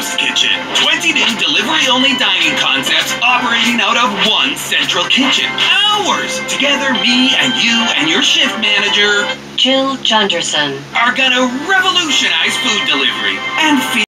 ghost kitchen. 20 new delivery-only dining concepts operating out of one central kitchen. Hours! Together, me and you and your shift manager, Jill Jonderson, are gonna revolutionize food delivery and